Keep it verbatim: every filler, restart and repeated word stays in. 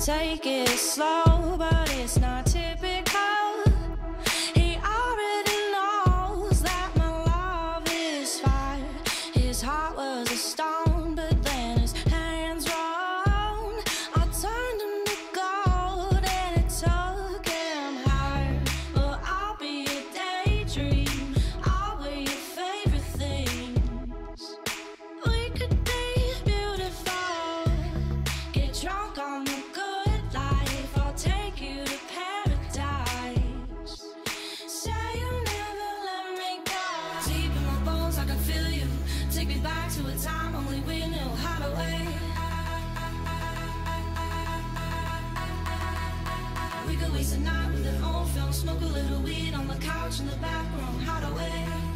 Take it slow, but it's not typical. He already knows that my love is fire. His heart was a stone, but then his hands rolled. I turned him to gold and it took him higher. But I'll be a daydream, I'll wear your favorite things. We could be beautiful, get drunk on the good life. I'll take you to paradise. Say you'll never let me go. Deep in my bones I can feel you. Take me back to a time only we knew how to wait. We could waste a night with an old film, smoke a little weed on the couch in the back room, how to wait.